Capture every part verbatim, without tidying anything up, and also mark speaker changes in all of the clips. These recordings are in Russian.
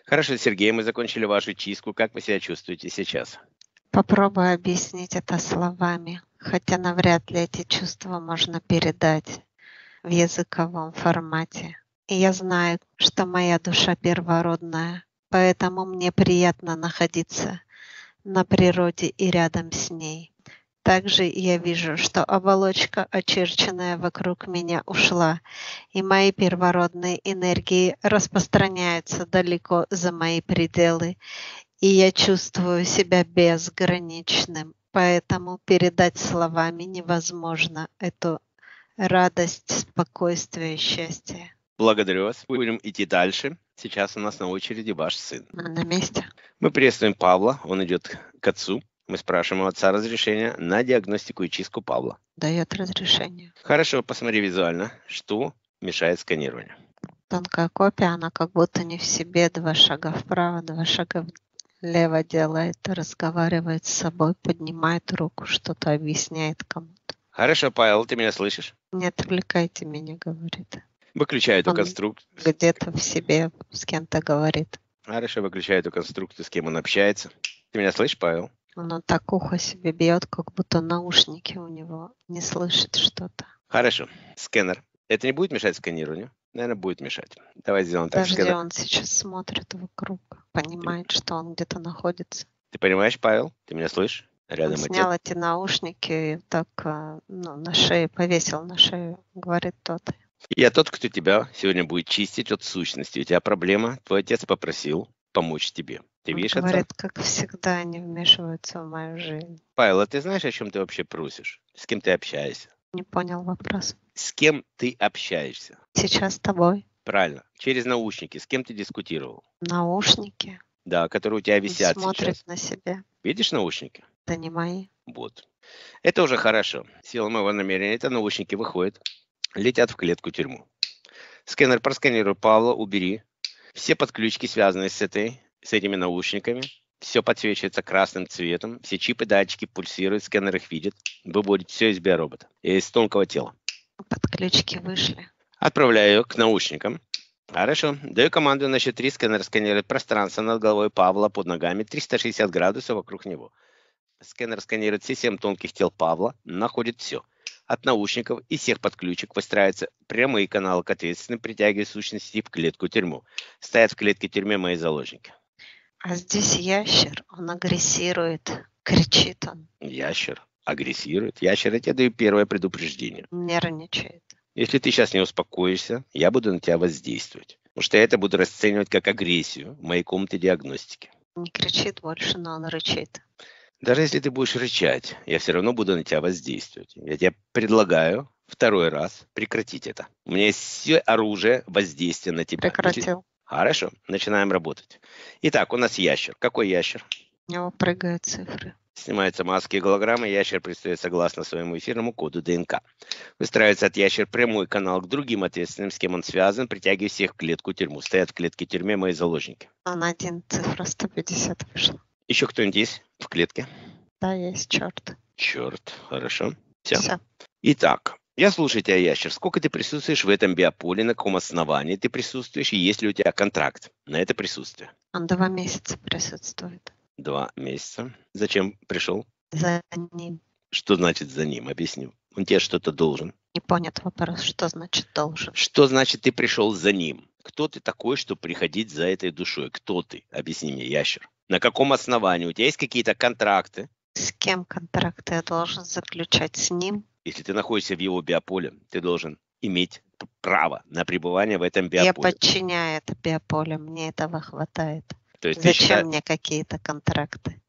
Speaker 1: Хорошо, Сергей, мы закончили вашу чистку. Как вы себя чувствуете сейчас?
Speaker 2: Попробую объяснить это словами, хотя навряд ли эти чувства можно передать в языковом формате. И я знаю, что моя душа первородная, поэтому мне приятно находиться на природе и рядом с ней. Также я вижу, что оболочка, очерченная вокруг меня, ушла, и мои первородные энергии распространяются далеко за мои пределы, и я чувствую себя безграничным, поэтому передать словами невозможно эту радость, спокойствие и счастье.
Speaker 1: Благодарю вас. Будем идти дальше. Сейчас у нас на очереди ваш сын.
Speaker 2: Мы на месте.
Speaker 1: Мы приветствуем Павла. Он идет к отцу. Мы спрашиваем у отца разрешения на диагностику и чистку Павла.
Speaker 2: Дает разрешение.
Speaker 1: Хорошо, посмотри визуально, что мешает сканированию.
Speaker 2: Тонкая копия, она как будто не в себе. Два шага вправо, два шага влево делает, разговаривает с собой, поднимает руку, что-то объясняет кому-то.
Speaker 1: Хорошо, Павел, ты меня слышишь?
Speaker 2: Не отвлекайте меня, говорит.
Speaker 1: Выключай эту
Speaker 2: Он
Speaker 1: конструкцию.
Speaker 2: где-то в себе с кем-то говорит.
Speaker 1: Хорошо, выключай эту конструкцию, с кем он общается. Ты меня слышишь, Павел?
Speaker 2: Он так ухо себе бьет, как будто наушники у него, не слышит что-то.
Speaker 1: Хорошо. Сканер. Это не будет мешать сканированию? Наверное, будет мешать. Давай сделаем так.
Speaker 2: Даже
Speaker 1: Сканер.
Speaker 2: он сейчас смотрит вокруг, понимает, что он где-то находится.
Speaker 1: Ты понимаешь, Павел? Ты меня слышишь? Рядом
Speaker 2: Он
Speaker 1: отец.
Speaker 2: снял эти наушники и так ну, на шее повесил, на шею, говорит тот.
Speaker 1: Я тот, кто тебя сегодня будет чистить от сущности. У тебя проблема, твой отец попросил помочь тебе. Ты
Speaker 2: Он
Speaker 1: видишь
Speaker 2: говорит,
Speaker 1: отца?
Speaker 2: как всегда, они вмешиваются в мою жизнь.
Speaker 1: Павел, а ты знаешь, о чем ты вообще просишь? С кем ты общаешься?
Speaker 2: Не понял вопрос.
Speaker 1: С кем ты общаешься?
Speaker 2: Сейчас с тобой.
Speaker 1: Правильно. Через наушники. С кем ты дискутировал?
Speaker 2: Наушники.
Speaker 1: Да, которые у тебя
Speaker 2: Он
Speaker 1: висят
Speaker 2: смотрит
Speaker 1: сейчас.
Speaker 2: на себя.
Speaker 1: Видишь наушники?
Speaker 2: Это не мои.
Speaker 1: Вот. Это уже хорошо. Сила моего намерения. Это наушники выходят, летят в клетку тюрьму. Сканер просканируй Павла, убери. Все подключки, связанные с, этой, с этими наушниками, все подсвечивается красным цветом. Все чипы, датчики пульсируют, сканер их видит. Выводит все из биоробота, из тонкого тела.
Speaker 2: Подключки вышли.
Speaker 1: Отправляю ее к наушникам. Хорошо. Даю команду на счет три. Сканер сканирует пространство над головой Павла, под ногами, триста шестьдесят градусов вокруг него. Сканер сканирует все семь тонких тел Павла, находит все. От наушников и всех подключек выстраиваются прямые каналы к ответственным, притягивая сущности в клетку-тюрьму. Стоят в клетке-тюрьме мои заложники.
Speaker 2: А здесь ящер, он агрессирует, кричит он,
Speaker 1: Ящер агрессирует. Ящер, я тебе даю первое предупреждение.
Speaker 2: нервничает.
Speaker 1: Если ты сейчас не успокоишься, я буду на тебя воздействовать. Потому что я это буду расценивать как агрессию в моей комнате диагностики.
Speaker 2: Не кричит больше, но он рычит.
Speaker 1: Даже если ты будешь рычать, я все равно буду на тебя воздействовать. Я тебе предлагаю второй раз прекратить это. У меня есть все оружие воздействия на тебя.
Speaker 2: Прекратил.
Speaker 1: Хорошо, начинаем работать. Итак, у нас ящер. Какой ящер?
Speaker 2: У него прыгают цифры.
Speaker 1: Снимаются маски и голограммы, ящер предстает согласно своему эфирному коду ДНК. Выстраивается от ящера прямой канал к другим ответственным, с кем он связан, притягивая всех в клетку-тюрьму. Стоят в клетке-тюрьме мои заложники.
Speaker 2: Он один, цифра сто пятьдесят вышла.
Speaker 1: Еще кто-нибудь есть в клетке?
Speaker 2: Да, есть черт.
Speaker 1: Черт, хорошо. Все.
Speaker 2: Все.
Speaker 1: Итак, я слушаю тебя, ящер. Сколько ты присутствуешь в этом биополе, на каком основании ты присутствуешь, и есть ли у тебя контракт на это присутствие?
Speaker 2: Он два месяца присутствует.
Speaker 1: Два месяца. Зачем пришел?
Speaker 2: За ним.
Speaker 1: Что значит за ним? Объясню. Он тебе что-то должен.
Speaker 2: Не понят вопрос, что значит должен.
Speaker 1: Что значит ты пришел за ним? Кто ты такой, чтобы приходить за этой душой? Кто ты? Объясни мне, ящер. На каком основании? У тебя есть какие-то контракты?
Speaker 2: С кем контракты я должен заключать? С ним?
Speaker 1: Если ты находишься в его биополе, ты должен иметь право на пребывание в этом биополе.
Speaker 2: Я подчиняю это биополе, мне этого хватает.
Speaker 1: То есть
Speaker 2: Зачем
Speaker 1: считаешь...
Speaker 2: мне какие-то контракты?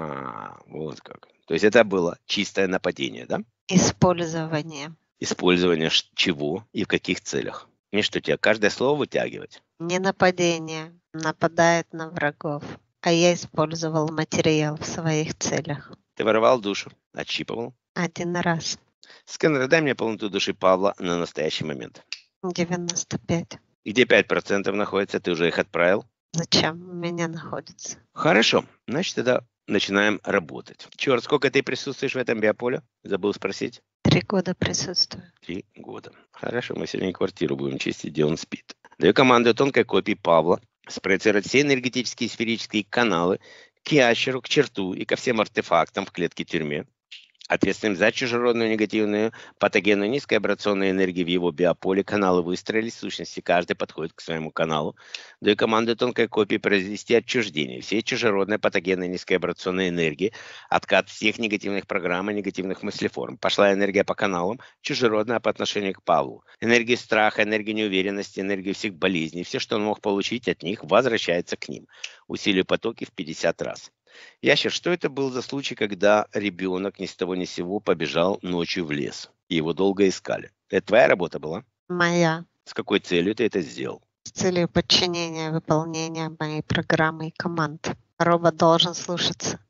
Speaker 1: А, вот как. То есть это было чистое нападение, да?
Speaker 2: Использование.
Speaker 1: Использование чего и в каких целях? Мне что, тебе каждое слово вытягивать?
Speaker 2: Не нападение. Нападает на врагов. А я использовал материал в своих целях.
Speaker 1: Ты воровал душу, отщипывал?
Speaker 2: Один раз.
Speaker 1: Сканер, дай мне полноту души Павла на настоящий момент.
Speaker 2: девяносто пять.
Speaker 1: Где пять процентов находится, ты уже их отправил?
Speaker 2: Зачем у меня находится?
Speaker 1: Хорошо, значит тогда начинаем работать. Черт, сколько ты присутствуешь в этом биополе? Забыл спросить.
Speaker 2: Три года присутствую.
Speaker 1: Три года. Хорошо, мы сегодня квартиру будем чистить, где он спит. Даю команду тонкой копии Павла спроецировать все энергетические сферические каналы к ящеру, к черту и ко всем артефактам в клетке-тюрьме, ответственным за чужеродную негативную патогенную низкоабрационную энергию в его биополе. Каналы выстроились, в сущности, каждый подходит к своему каналу. Даю команду тонкой копии произвести отчуждение всей чужеродной патогенной низкоабрационной энергии, откат всех негативных программ и негативных мыслеформ. Пошла энергия по каналам, чужеродная по отношению к Павлу. Энергия страха, энергия неуверенности, энергия всех болезней, все, что он мог получить от них, возвращается к ним. Усилию потоки в пятьдесят раз. Ящер, что это был за случай, когда ребенок ни с того ни с сего побежал ночью в лес? И его долго искали. Это твоя работа была?
Speaker 2: Моя.
Speaker 1: С какой целью ты это сделал?
Speaker 2: С целью подчинения, выполнения моей программы и команд. Робот должен слушаться.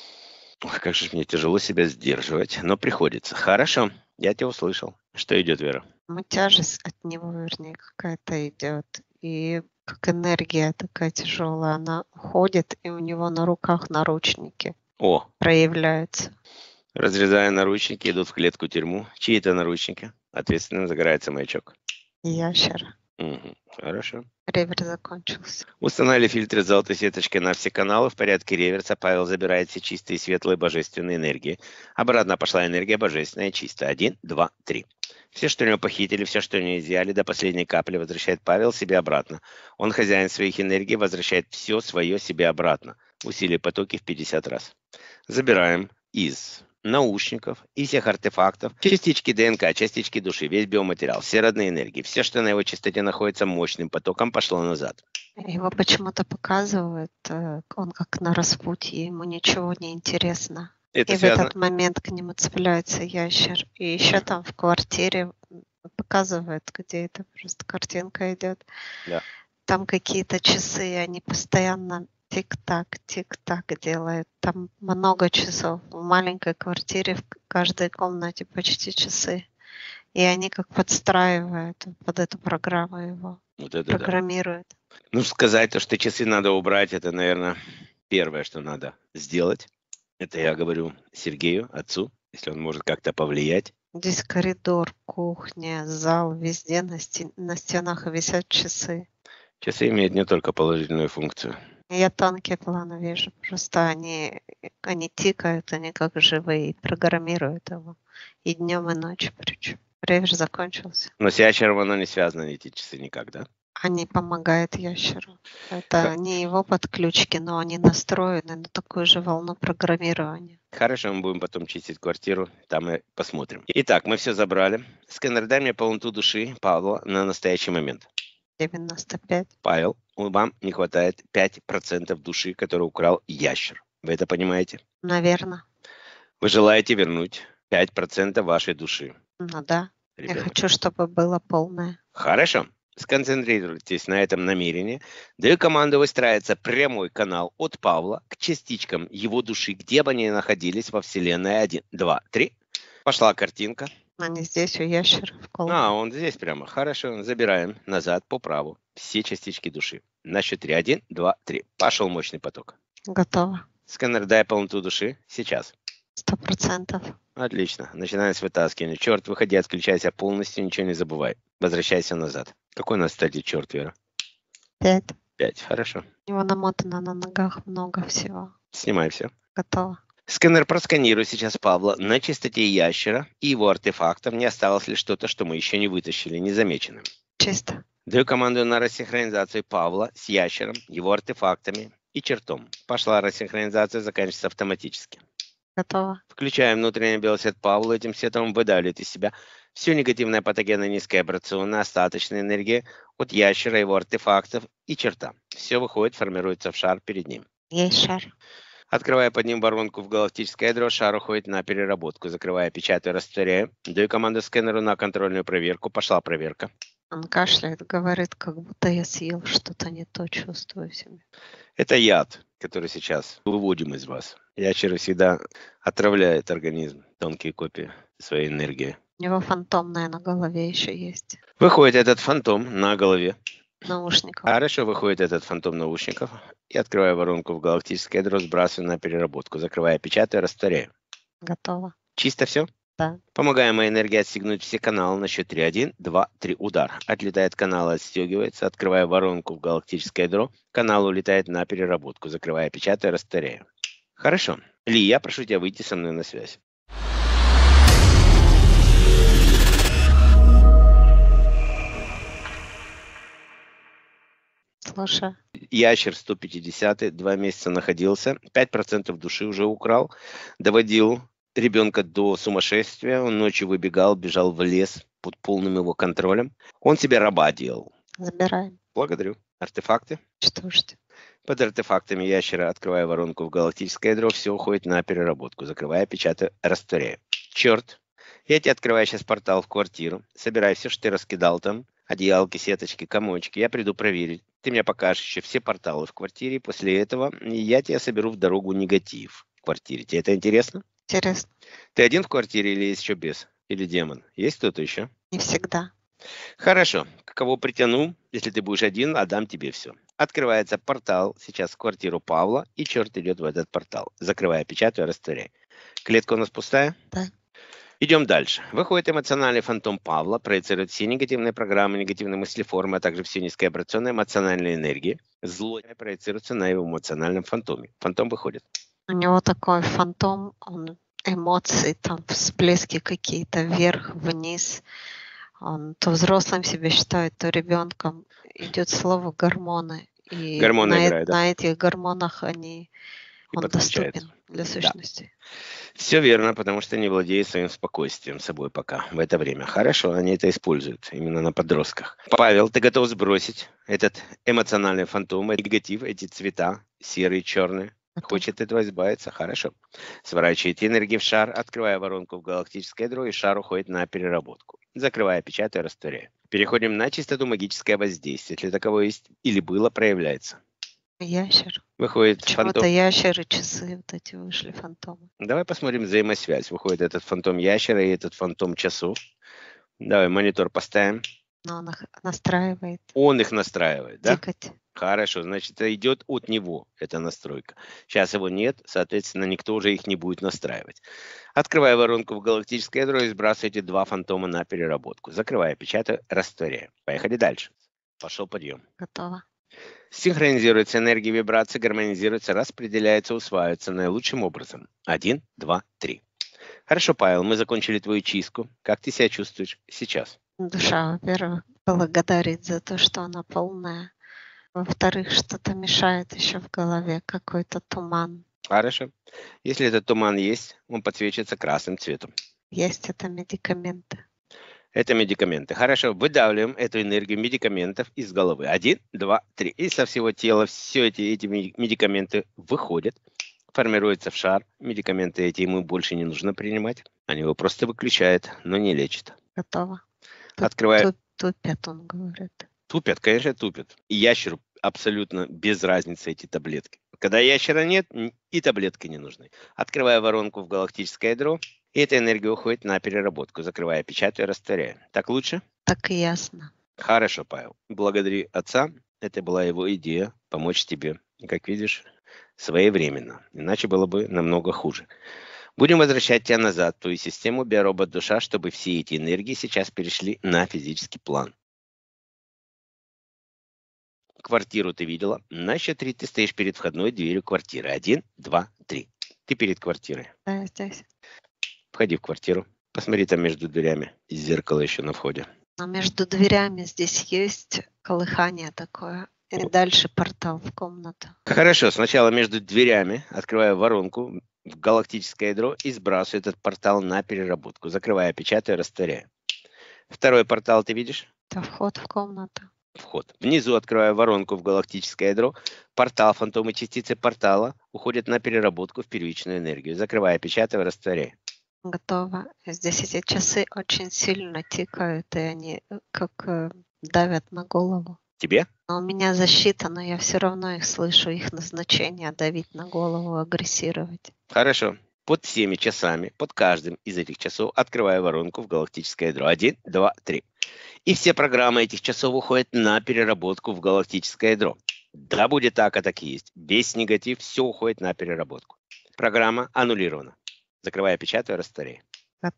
Speaker 1: Ох, как же мне тяжело себя сдерживать, но приходится. Хорошо, я тебя услышал. Что идет, Вера?
Speaker 2: Ну, тяжесть от него, вернее, какая-то идет. И как энергия такая тяжелая, она уходит, и у него на руках наручники
Speaker 1: О,
Speaker 2: проявляются.
Speaker 1: разрезая наручники, идут в клетку-тюрьму. Чьи это наручники? Ответственным загорается маячок.
Speaker 2: Ящер.
Speaker 1: Угу, хорошо.
Speaker 2: Ревер закончился.
Speaker 1: Установили фильтры с золотой сеточкой на все каналы. В порядке реверса Павел забирает все чистые, светлые, божественные энергии. Обратно пошла энергия божественная, чистая. Один, два, три. Все, что у него похитили, все, что у него изъяли, до последней капли возвращает Павел себе обратно. Он хозяин своих энергий, возвращает все свое себе обратно. Усилие потоки в пятьдесят раз. Забираем из наушников и всех артефактов частички ДНК, частички души, весь биоматериал, все родные энергии, все, что на его частоте находится, мощным потоком пошло назад.
Speaker 2: Его почему-то показывают, э, он как на распутье, ему ничего не интересно.
Speaker 1: Это
Speaker 2: И
Speaker 1: связано...
Speaker 2: в этот момент к нему цепляется ящер. И еще там в квартире показывают, где это просто картинка идет.
Speaker 1: Да.
Speaker 2: Там какие-то часы, они постоянно тик-так, тик-так делают. Там много часов. В маленькой квартире в каждой комнате почти часы. И они как подстраивают под эту программу его.
Speaker 1: Вот это
Speaker 2: программируют.
Speaker 1: Да. Ну, сказать то, что часы надо убрать, это, наверное, первое, что надо сделать. Это я говорю Сергею, отцу, если он может как-то повлиять.
Speaker 2: Здесь коридор, кухня, зал, везде на, стен, на стенах висят часы.
Speaker 1: Часы имеют не только положительную функцию.
Speaker 2: Я тонкие планы вижу, просто они, они тикают, они как живые, и программируют его. И днем, и ночью причем. Ревер закончился.
Speaker 1: Но с ящером оно не связано, эти часы, никак, да?
Speaker 2: Они помогают ящеру. Это Х... не его подключки, но они настроены на такую же волну программирования.
Speaker 1: Хорошо, мы будем потом чистить квартиру, там и посмотрим. Итак, мы все забрали. Сканер, дай мне полноту души Павла на настоящий момент.
Speaker 2: девяносто пять.
Speaker 1: Павел, вам не хватает пять процентов души, которую украл ящер. Вы это понимаете?
Speaker 2: Наверное.
Speaker 1: Вы желаете вернуть пять процентов вашей души?
Speaker 2: Ну да.
Speaker 1: Ребенок.
Speaker 2: Я хочу, чтобы было полное.
Speaker 1: Хорошо. Сконцентрируйтесь на этом намерении. Даю команду выстраиваться прямой канал от Павла к частичкам его души, где бы они находились во Вселенной. Один, два, три. Пошла картинка.
Speaker 2: Они здесь, у ящера в колбе.
Speaker 1: А, он здесь прямо. Хорошо. Забираем назад по праву все частички души. На счет три. Один, два, три. Пошел мощный поток.
Speaker 2: Готово.
Speaker 1: Сканер, дай полноту души. Сейчас.
Speaker 2: Сто процентов.
Speaker 1: Отлично. Начинаем с вытаскивания. Черт, выходи, отключайся полностью, ничего не забывай. Возвращайся назад. Какой у нас стадии черт, Вера?
Speaker 2: Пять.
Speaker 1: Пять, хорошо.
Speaker 2: У него намотано на ногах много всего.
Speaker 1: Снимай все.
Speaker 2: Готово.
Speaker 1: Сканер просканирует сейчас Павла на чистоте ящера и его артефактов. Не осталось ли что-то, что мы еще не вытащили незамеченным?
Speaker 2: Чисто.
Speaker 1: Даю команду на рассинхронизацию Павла с ящером, его артефактами и чертом. Пошла рассинхронизация, заканчивается автоматически.
Speaker 2: Готово.
Speaker 1: Включаем внутренний белый свет Павла. Этим светом выдавливает из себя всю негативную патогенную низкоабрационную остаточную энергию от ящера, его артефактов и черта. Все выходит, формируется в шар перед ним.
Speaker 2: Есть шар.
Speaker 1: Открывая под ним воронку в галактическое ядро, шар уходит на переработку. Закрывая, печатаю, растворяю. Даю команду сканеру на контрольную проверку. Пошла проверка.
Speaker 2: Он кашляет, говорит, как будто я съел что-то не то, чувствую в себе.
Speaker 1: Это яд, который сейчас выводим из вас. Ящеры всегда отравляют организм, тонкие копии своей энергии.
Speaker 2: У него фантомная на голове еще есть.
Speaker 1: Выходит этот фантом на голове.
Speaker 2: Наушников.
Speaker 1: Хорошо, выходит этот фантом наушников. И открываю воронку в галактическое ядро, сбрасываю на переработку. Закрывая, печатаю, растворяю.
Speaker 2: Готово.
Speaker 1: Чисто все?
Speaker 2: Да.
Speaker 1: Помогаемая энергия отстегнуть все каналы на счет три. Один, два, три. Удар. Отлетает канал, отстегивается, открывая воронку в галактическое ядро. Канал улетает на переработку, закрывая, печатая, растворяя. Хорошо. Ли, я прошу тебя выйти со мной на связь.
Speaker 2: Слушай.
Speaker 1: Ящер сто пятидесятый, два месяца находился, пять процентов души уже украл, доводил ребенка до сумасшествия, он ночью выбегал, бежал в лес под полным его контролем. Он себе раба делал.
Speaker 2: Забираем.
Speaker 1: Благодарю. Артефакты?
Speaker 2: Что ж ты?
Speaker 1: Под артефактами ящера, открывая воронку в галактическое ядро, все уходит на переработку, закрывая, печатая, растворяя. Черт, я тебе открываю сейчас портал в квартиру, собирай все, что ты раскидал там, одеялки, сеточки, комочки, я приду проверить. Ты мне покажешь еще все порталы в квартире, после этого я тебя соберу в дорогу негатив в квартире. Тебе это интересно?
Speaker 2: Интересно.
Speaker 1: Ты один в квартире или есть еще бес? Или демон? Есть кто-то еще?
Speaker 2: Не всегда.
Speaker 1: Хорошо. Кого притяну, если ты будешь один, отдам тебе все. Открывается портал сейчас в квартиру Павла, и черт идет в этот портал. Закрывая, печатаю, растворяй. Клетка у нас пустая?
Speaker 2: Да.
Speaker 1: Идем дальше. Выходит эмоциональный фантом Павла, проецирует все негативные программы, негативные мыслеформы, а также все низкообрационные эмоциональные энергии. Зло проецируется на его эмоциональном фантоме. Фантом выходит.
Speaker 2: У него такой фантом, он эмоции, там всплески какие-то вверх, вниз. Он то взрослым себя считает, то ребенком. Идет слово гормоны. И
Speaker 1: Гормоны
Speaker 2: на,
Speaker 1: играют, да.
Speaker 2: на этих гормонах они,
Speaker 1: И
Speaker 2: он
Speaker 1: подключается.
Speaker 2: доступен для сущности.
Speaker 1: Да. Все верно, потому что не владеет своим спокойствием собой пока в это время. Хорошо, они это используют именно на подростках. Павел, ты готов сбросить этот эмоциональный фантом, этот негатив, эти цвета, серые, черные? Хочет этого избавиться? Хорошо. Сворачивайте энергии в шар, открывая воронку в галактическое ядро, и шар уходит на переработку. Закрывая, печатая, растворяя. Переходим на чистоту магическое воздействие. Если таковое есть или было, проявляется.
Speaker 2: Ящер.
Speaker 1: Выходит
Speaker 2: Почему-то
Speaker 1: фантом.
Speaker 2: ящеры, часы, вот эти вышли фантомы.
Speaker 1: Давай посмотрим взаимосвязь. Выходит этот фантом ящера и этот фантом часов. Давай монитор поставим.
Speaker 2: Но он их настраивает.
Speaker 1: Он их настраивает, да?
Speaker 2: Тикать.
Speaker 1: Хорошо, значит, это идет от него, эта настройка. Сейчас его нет, соответственно, никто уже их не будет настраивать. Открывая воронку в галактическое ядро и сбрасывайте два фантома на переработку. Закрывая, печатая, растворяя. Поехали дальше. Пошел подъем.
Speaker 2: Готово.
Speaker 1: Синхронизируется энергия вибрации, гармонизируется, распределяется, усваивается наилучшим образом. Один, два, три. Хорошо, Павел, мы закончили твою чистку. Как ты себя чувствуешь сейчас?
Speaker 2: Душа, во-первых, благодарит за то, что она полная. Во-вторых, что-то мешает еще в голове, какой-то туман.
Speaker 1: Хорошо. Если этот туман есть, он подсвечивается красным цветом.
Speaker 2: Есть это медикаменты.
Speaker 1: Это медикаменты. Хорошо, выдавливаем эту энергию медикаментов из головы. Один, два, три. И со всего тела все эти, эти медикаменты выходят, формируются в шар. Медикаменты эти ему больше не нужно принимать. Они его просто выключают, но не лечат.
Speaker 2: Готово.
Speaker 1: Открывая...
Speaker 2: Тупят, он говорит.
Speaker 1: Тупят, конечно, тупят. И ящеру абсолютно без разницы эти таблетки. Когда ящера нет, и таблетки не нужны. Открывая воронку в галактическое ядро, и эта энергия уходит на переработку, закрывая, печатая, растворяя. Так лучше?
Speaker 2: Так и ясно.
Speaker 1: Хорошо, Павел. Благодари отца. Это была его идея помочь тебе. И, как видишь, своевременно. Иначе было бы намного хуже. Будем возвращать тебя назад, твою систему биоробот-душа, чтобы все эти энергии сейчас перешли на физический план. Квартиру ты видела. На счет три ты стоишь перед входной дверью квартиры. Один, два, три. Ты перед квартирой.
Speaker 2: Да, я здесь.
Speaker 1: Входи в квартиру. Посмотри там между дверями. Зеркало еще на входе.
Speaker 2: Но между дверями здесь есть колыхание такое. И дальше портал в комнату.
Speaker 1: Хорошо. Сначала между дверями открываю воронку в галактическое ядро и сбрасываю этот портал на переработку. Закрывая, печатаю, растворяю. Второй портал ты видишь?
Speaker 2: Это вход в комнату.
Speaker 1: Вход. Внизу открываю воронку в галактическое ядро. Портал, фантомы, частицы портала уходят на переработку в первичную энергию. Закрывая, печатаю, растворяю.
Speaker 2: Готово. Здесь эти часы очень сильно тикают, и они как э, давят на голову.
Speaker 1: Тебе?
Speaker 2: Но у меня защита, но я все равно их слышу, их назначение давить на голову, агрессировать.
Speaker 1: Хорошо. Под всеми часами, под каждым из этих часов открываю воронку в галактическое ядро. Один, два, три. И все программы этих часов уходят на переработку в галактическое ядро. Да, будет так, а так и есть. Весь негатив, все уходит на переработку. Программа аннулирована. Закрывая, печатаю, растворяю.
Speaker 2: Готово.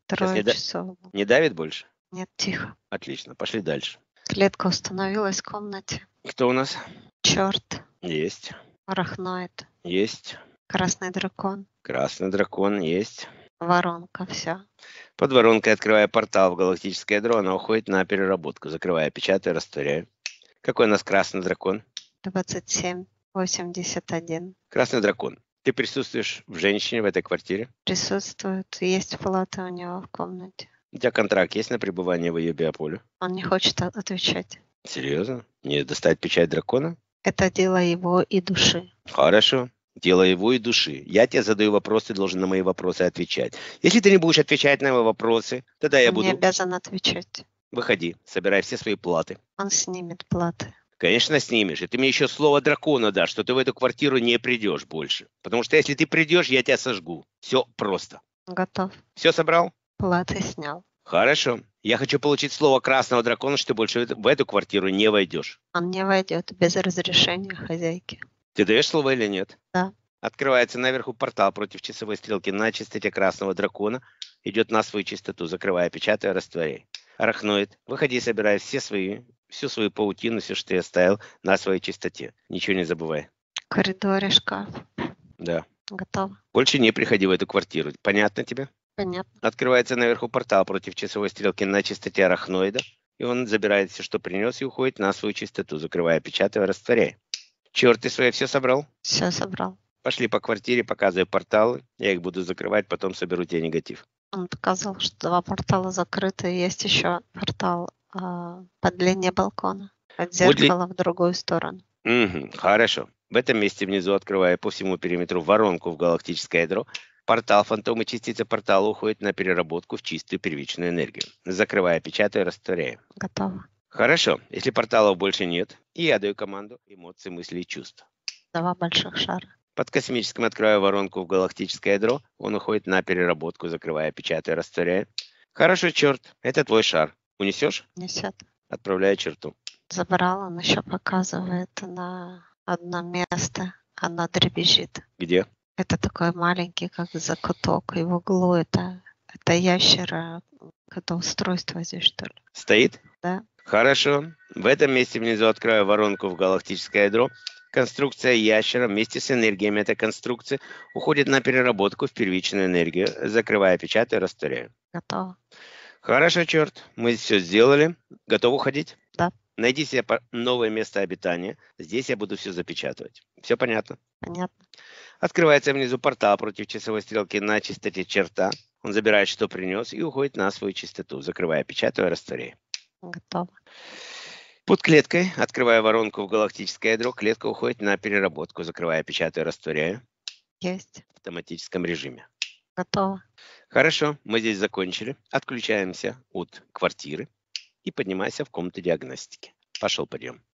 Speaker 1: Сейчас
Speaker 2: Трое
Speaker 1: не, да-
Speaker 2: часов.
Speaker 1: не давит больше?
Speaker 2: Нет, тихо.
Speaker 1: Отлично, пошли дальше.
Speaker 2: Клетка установилась в комнате.
Speaker 1: Кто у нас?
Speaker 2: Черт,
Speaker 1: Есть.
Speaker 2: арахноид,
Speaker 1: Есть.
Speaker 2: красный дракон,
Speaker 1: Красный дракон есть.
Speaker 2: воронка, все.
Speaker 1: Под воронкой открывая портал в галактическое ядро, она уходит на переработку, закрывая, печатая, растворяя. Какой у нас красный дракон?
Speaker 2: двадцать семь восемьдесят один.
Speaker 1: Красный дракон. Ты присутствуешь в женщине в этой квартире?
Speaker 2: Присутствует, есть плата у него в комнате.
Speaker 1: У тебя контракт есть на пребывание в ее биополе?
Speaker 2: Он не хочет от- отвечать.
Speaker 1: Серьезно? Не достать печать дракона?
Speaker 2: Это дело его и души.
Speaker 1: Хорошо. Дело его и души. Я тебе задаю вопрос, ты должен на мои вопросы отвечать. Если ты не будешь отвечать на мои вопросы, тогда я
Speaker 2: Он не
Speaker 1: буду...
Speaker 2: обязан отвечать.
Speaker 1: Выходи, собирай все свои платы.
Speaker 2: Он снимет платы.
Speaker 1: Конечно, снимешь. И ты мне еще слово дракона дашь, что ты в эту квартиру не придешь больше. Потому что если ты придешь, я тебя сожгу. Все просто.
Speaker 2: Готов.
Speaker 1: Все собрал?
Speaker 2: Платы снял.
Speaker 1: Хорошо. Я хочу получить слово красного дракона, что ты больше в эту- в эту квартиру не войдешь.
Speaker 2: Он не войдет без разрешения хозяйки.
Speaker 1: Ты даешь слово или нет?
Speaker 2: Да.
Speaker 1: Открывается наверху портал против часовой стрелки на частоте красного дракона. Идет на свою частоту, закрывая, печатая, растворяй. Арахноид, выходи, собирай все свои, всю свою паутину, все, что ты оставил на своей частоте. Ничего не забывай.
Speaker 2: В коридоре шкаф.
Speaker 1: Да.
Speaker 2: Готово.
Speaker 1: Больше не приходи в эту квартиру. Понятно тебе?
Speaker 2: Понятно.
Speaker 1: Открывается наверху портал против часовой стрелки на частоте арахноида. И он забирает все, что принес, и уходит на свою частоту, закрывая, печатая, растворяй. Черт, ты свое все собрал?
Speaker 2: Все собрал.
Speaker 1: Пошли по квартире, показывай порталы. Я их буду закрывать, потом соберу тебе негатив.
Speaker 2: Он показал, что два портала закрыты. Есть еще портал а, по длине балкона. От зеркала в другую сторону.
Speaker 1: Угу, хорошо. В этом месте внизу, открывая по всему периметру воронку в галактическое ядро, портал фантомы частицы портала уходит на переработку в чистую первичную энергию, закрывая, печатая, растворяя.
Speaker 2: Готово.
Speaker 1: Хорошо. Если порталов больше нет, и я даю команду эмоций, мыслей и чувств.
Speaker 2: Два больших шара.
Speaker 1: Под космическим открываю воронку в галактическое ядро, он уходит на переработку, закрывая, печатая, растворяя. Хорошо, черт, это твой шар. Унесешь?
Speaker 2: Несет.
Speaker 1: Отправляю черту.
Speaker 2: Забрал, он еще показывает на одно место. Оно дребезжит.
Speaker 1: Где?
Speaker 2: Это такой маленький, как закуток. И в углу это, это ящера. Это устройство здесь, что ли?
Speaker 1: Стоит?
Speaker 2: Да.
Speaker 1: Хорошо. В этом месте внизу открою воронку в галактическое ядро. Конструкция ящера вместе с энергиями этой конструкции уходит на переработку в первичную энергию, закрывая, печатая, растворяя.
Speaker 2: Готово.
Speaker 1: Хорошо, черт. Мы все сделали. Готов уходить?
Speaker 2: Да.
Speaker 1: Найди себе по- новое место обитания. Здесь я буду все запечатывать. Все понятно?
Speaker 2: Понятно.
Speaker 1: Открывается внизу портал против часовой стрелки на частоте черта. Он забирает, что принес, и уходит на свою частоту, закрывая, печатая, растворяя.
Speaker 2: Готово.
Speaker 1: Под клеткой, открывая воронку в галактическое ядро, клетка уходит на переработку, закрывая, печатая, растворяя
Speaker 2: Есть.
Speaker 1: в автоматическом режиме.
Speaker 2: Готово.
Speaker 1: Хорошо, мы здесь закончили. Отключаемся от квартиры и поднимайся в комнату диагностики. Пошел, подъем.